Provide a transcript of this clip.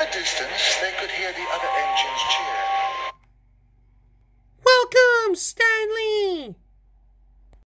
distance, they could hear the other engines cheer. Welcome, Stanley!